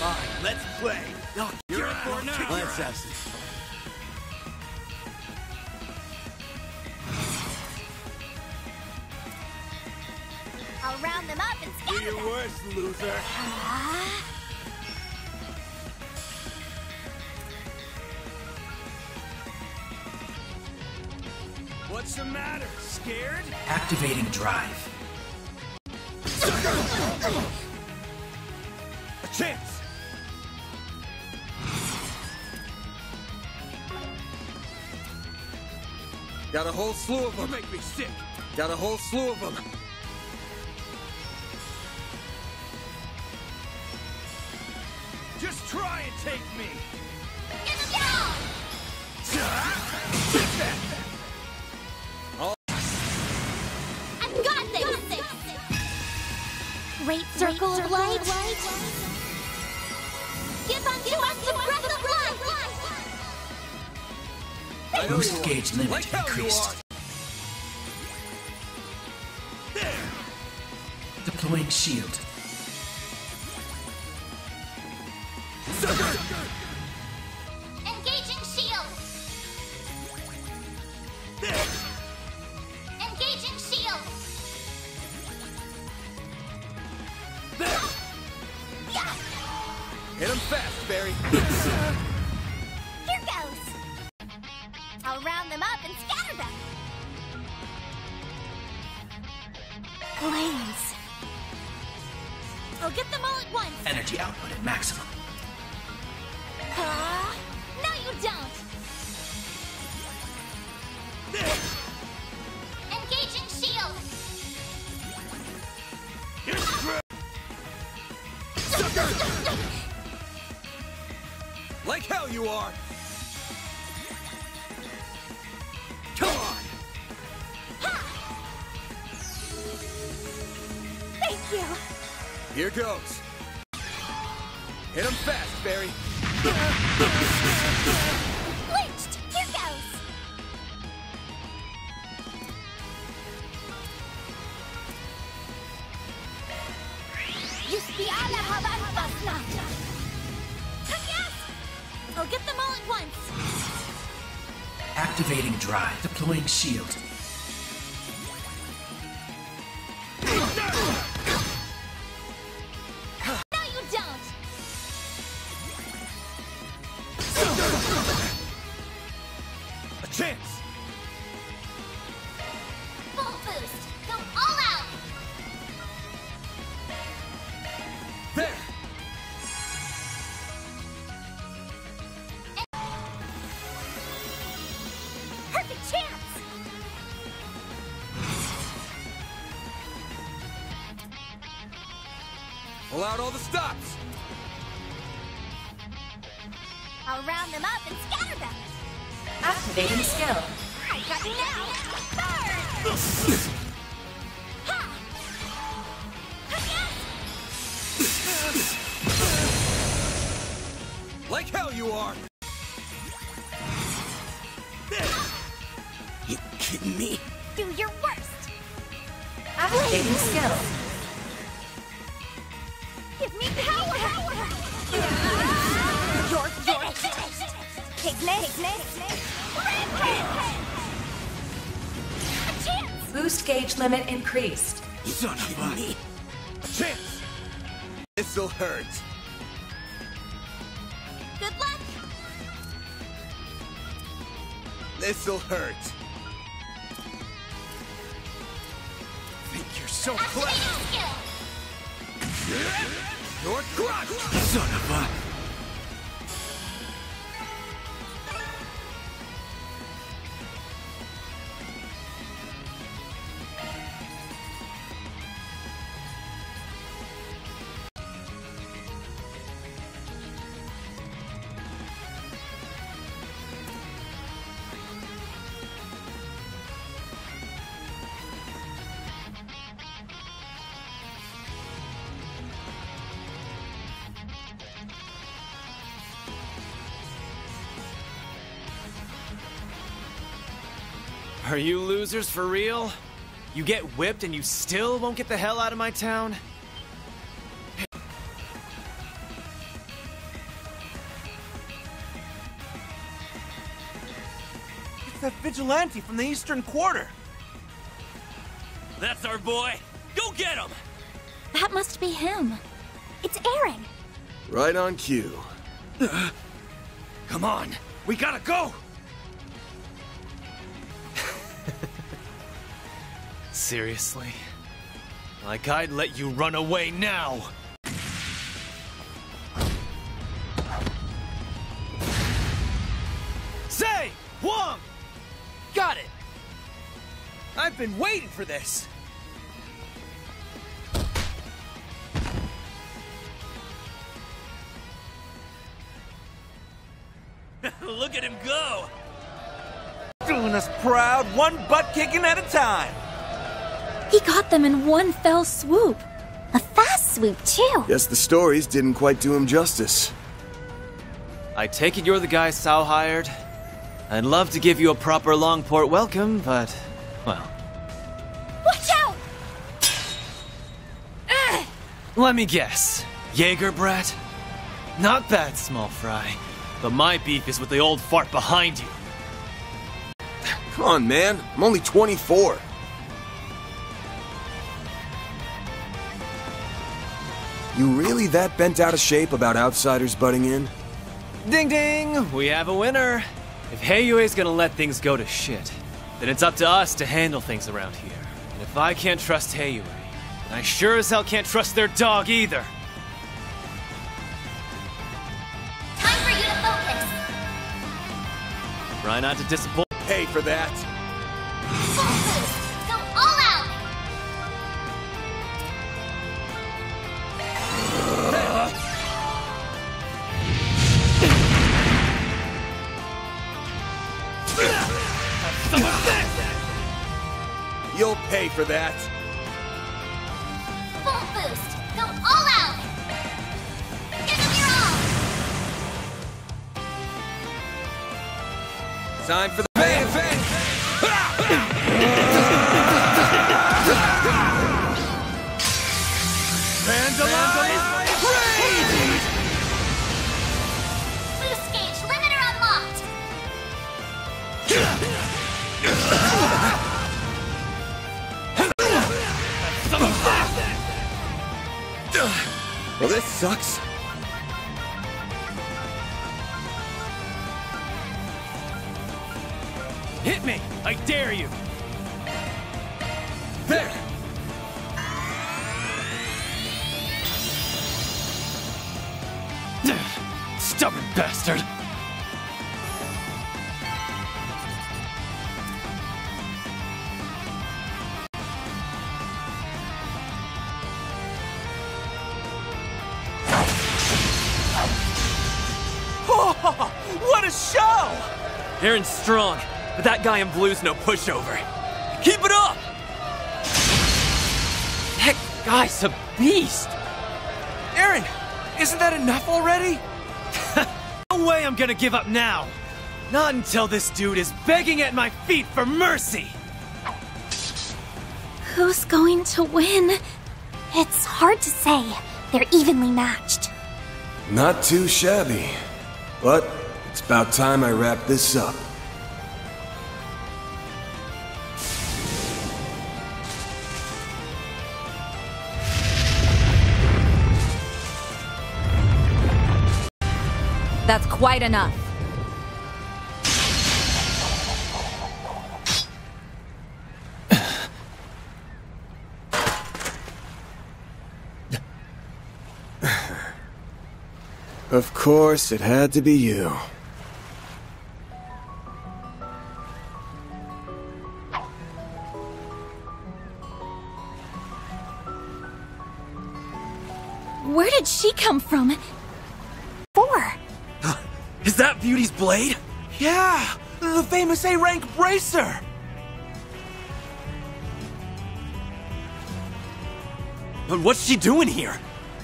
Fine, let's play. Oh, you're in for it now. Let's have some. I'll round them up and scatter Do your worst, loser. What's the matter? Scared? Activating drive. A chance! Got a whole slew of them. You make me sick. Got a whole slew of them. Just try and take me. Get him down! Take that! I've got this! Great circle of light. Give unto us the breath of life! Boost gauge limit Like hell you increased. Deploying shield. Engaging shield! Engaging shield! Yeah! Hit him fast, Barry. Here goes! I'll round them up and scatter them! Flames! I'll get them all at once! Energy output at maximum. No, you don't! Engaging shield! Like hell you are. Come on! Thank you! Here goes. Hit him fast, Barry. Lynched! Here goes! Yuspiala Habanbasna! Yes! I'll get them all at once! Activating drive. Deploying shield. No, you don't! A chance. Full boost! Go all out! There. Perfect chance! Pull out all the stops. I'll round them up and scatter them! Activating skill. I got you now! Burn! Ha! Yes! Like hell you are. You kidding me? Do your worst! Activating skill. Give me power! You're finished! Piglet! Rampage! A chance! Boost gauge limit increased. Son of a... A chance. This'll hurt. Good luck! This'll hurt. Think you're so clever. Activating skill! You're crushed. Son of a... Are you losers for real? You get whipped and you still won't get the hell out of my town? that vigilante from the Eastern Quarter? That's our boy. Go get him! That must be him. It's Aaron. Right on cue. Come on, we gotta go! Seriously? Like I'd let you run away now! Say! Huang! Got it! I've been waiting for this! Look at him go! Doing us proud, one butt kicking at a time! He got them in one fell swoop. A fast swoop, too. Guess the stories didn't quite do him justice. I take it you're the guy Sao hired? I'd love to give you a proper Longport welcome, but, well... Watch out! Let me guess. Jaeger brat? Not bad, small fry. But my beef is with the old fart behind you. Come on, man. I'm only 24. You really that bent out of shape about outsiders butting in? Ding ding! We have a winner. If Heiyue's gonna let things go to shit, then it's up to us to handle things around here. And if I can't trust Heiyue, then I sure as hell can't trust their dog either. Time for you to focus. Try not to disappoint. Pay for that. Full boost. Go all out. You'll pay for that. Full boost. Go all out. Give him your all. Time for the main event. Boost gauge limiter unlocked. Well, this sucks. Hit me! I dare you! There! Stubborn bastard! Oh, what a show! Aaron's strong, but that guy in blue's no pushover. Keep it up! That guy's a beast! Aaron, isn't that enough already? No way I'm gonna give up now! Not until this dude is begging at my feet for mercy! Who's going to win? It's hard to say. They're evenly matched. Not too shabby. But it's about time I wrap this up. That's quite enough. Of course, it had to be you. Where did she come from? Four. Is that Beauty's blade? Yeah, the famous A-rank bracer! But what's she doing here?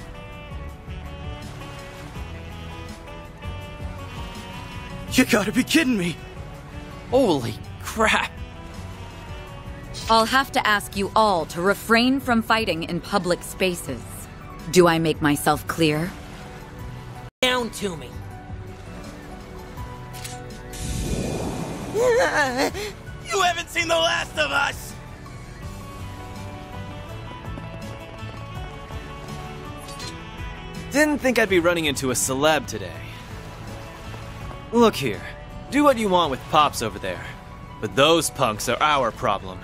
You gotta be kidding me! Holy crap! I'll have to ask you all to refrain from fighting in public spaces. Do I make myself clear? Down to me. You haven't seen the last of us! Didn't think I'd be running into a celeb today. Look here, do what you want with Pops over there, but those punks are our problem.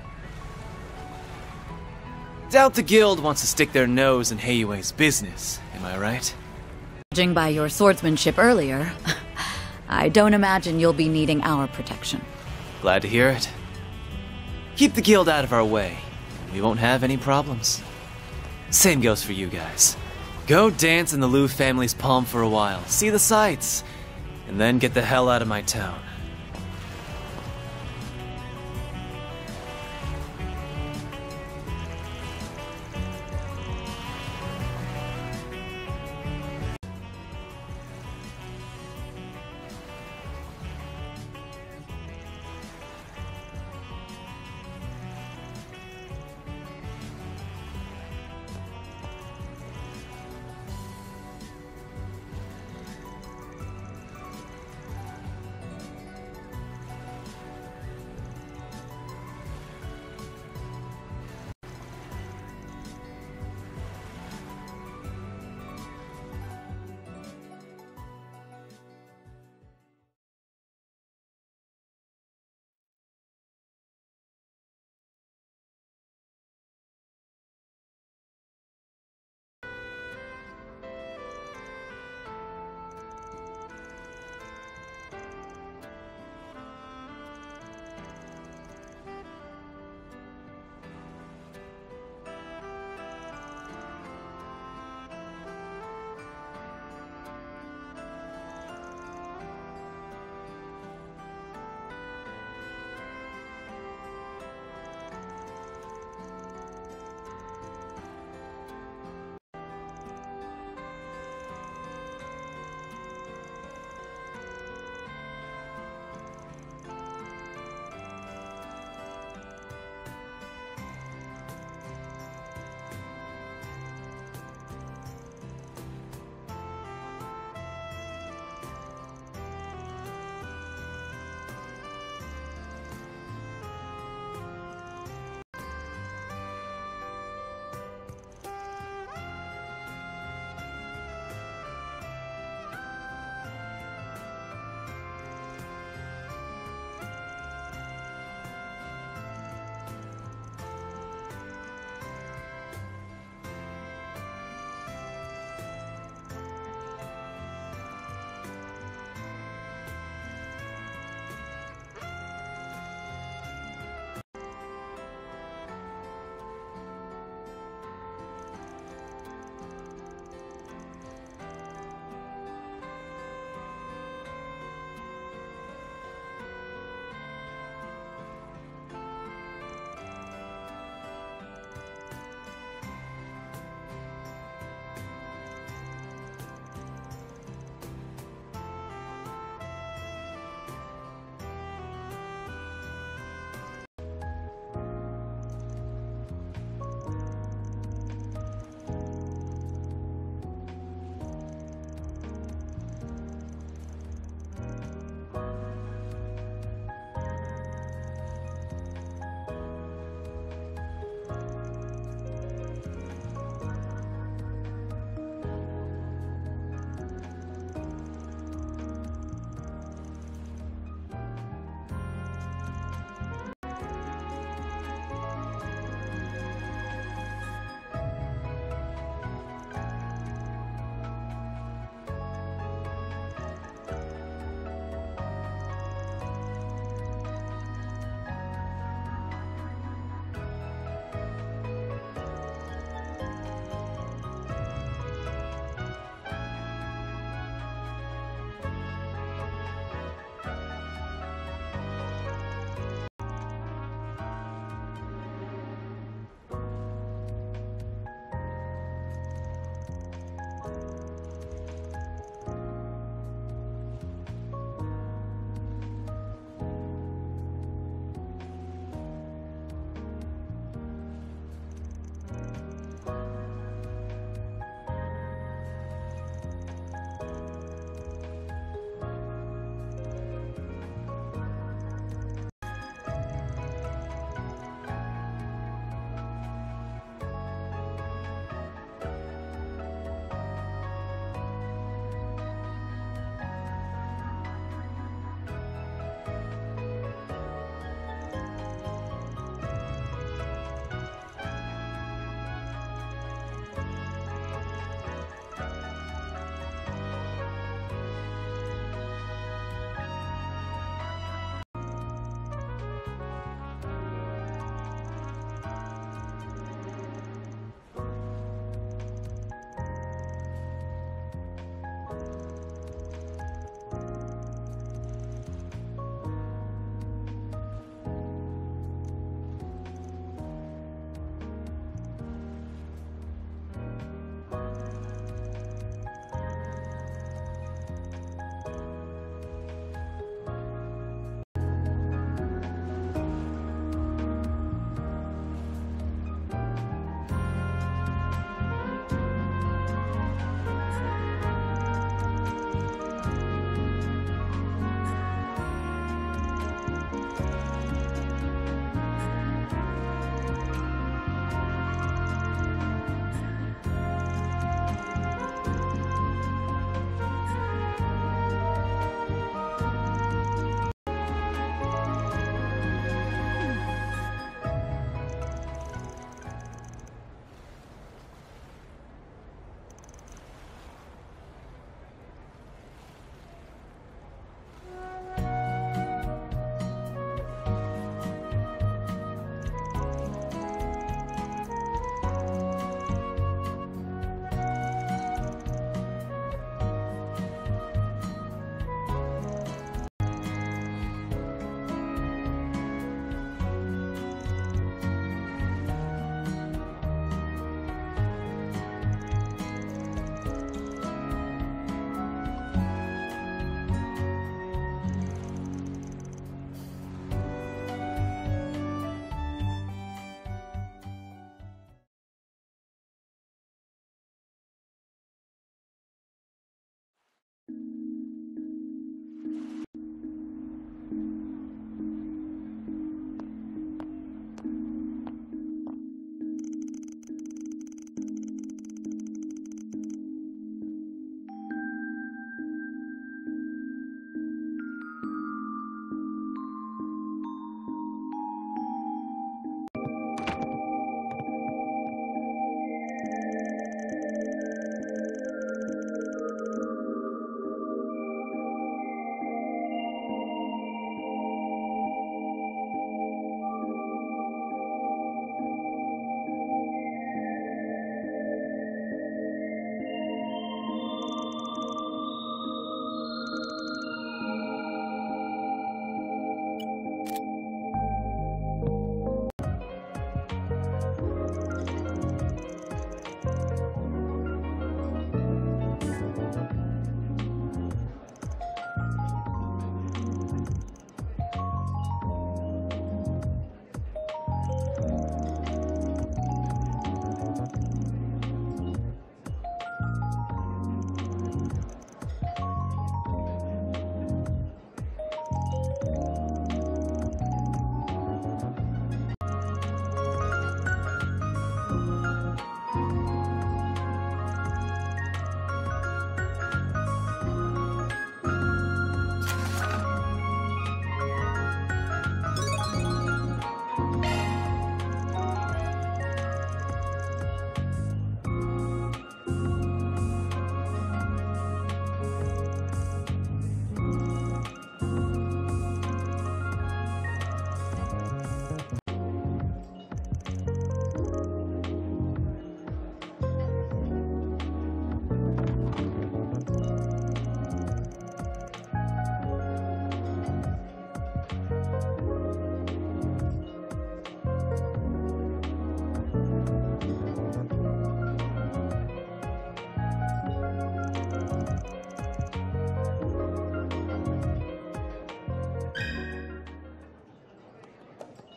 Doubt the guild wants to stick their nose in Heiyue's business, am I right? Judging by your swordsmanship earlier, I don't imagine you'll be needing our protection. Glad to hear it. Keep the guild out of our way, and we won't have any problems. Same goes for you guys. Go dance in the Liu family's palm for a while, see the sights, and then get the hell out of my town.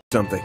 something.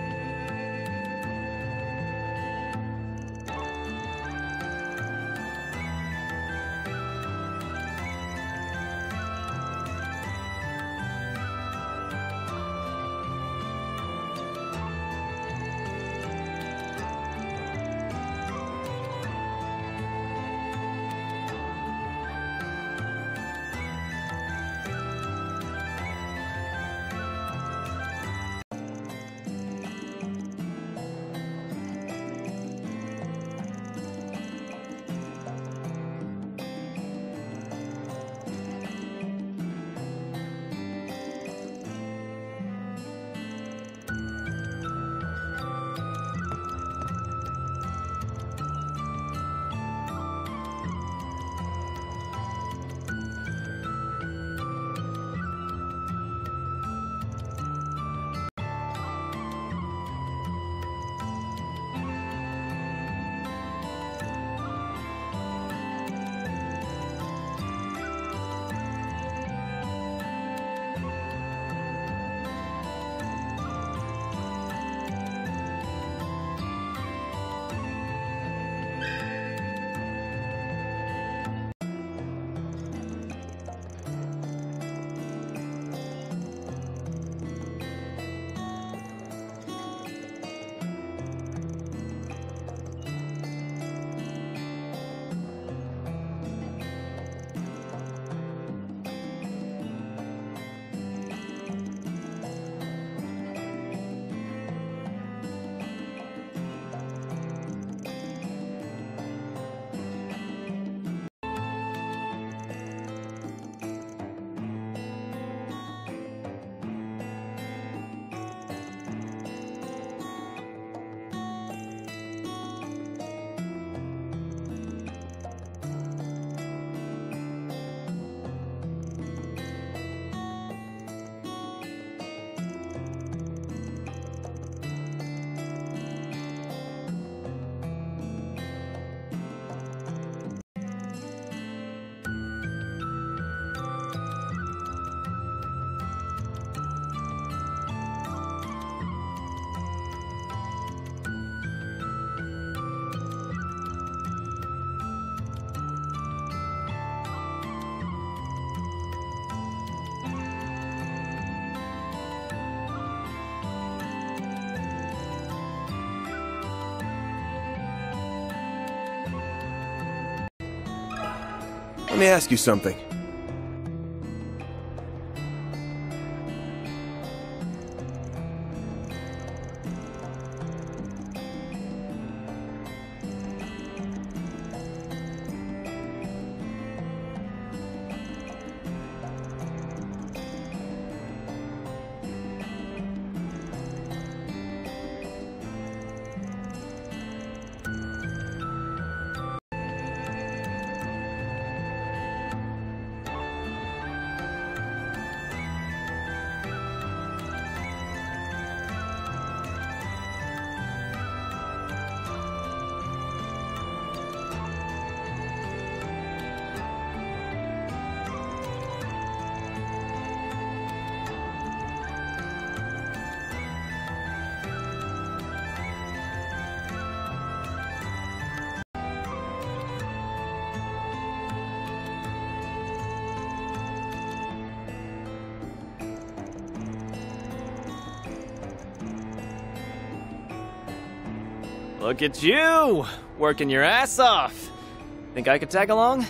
Let me ask you something. Look at you! Working your ass off! Think I could tag along?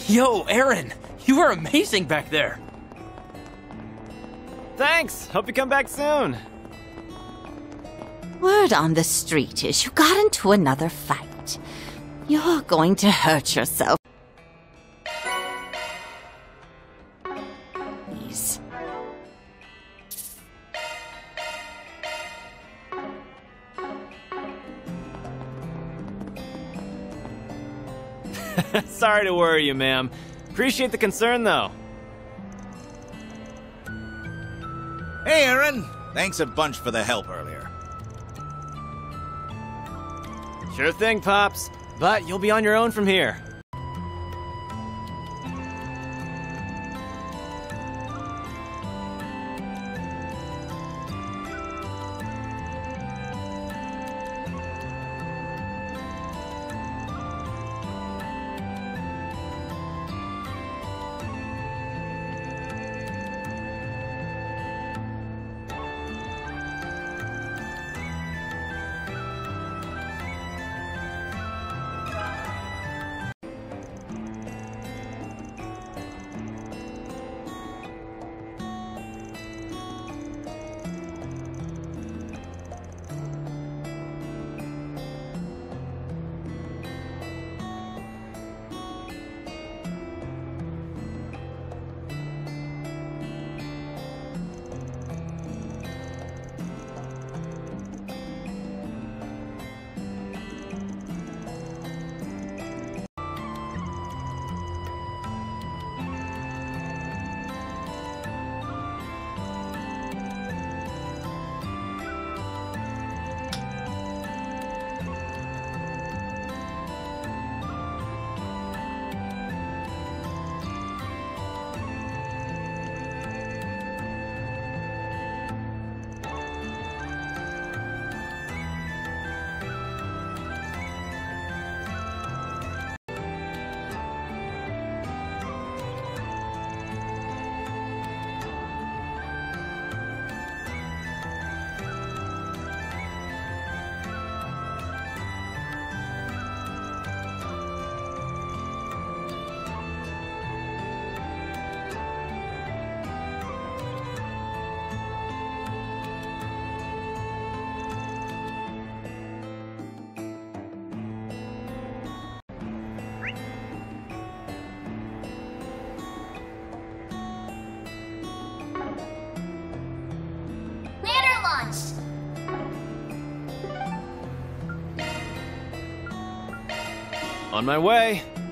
Yo, Aaron, you were amazing back there. Thanks. Hope you come back soon. Word on the street is you got into another fight. You're going to hurt yourself. Please. Sorry to worry you, ma'am. Appreciate the concern, though. Hey, Aaron. Thanks a bunch for the help earlier. Sure thing, Pops. But you'll be on your own from here. Banner launched. On my way.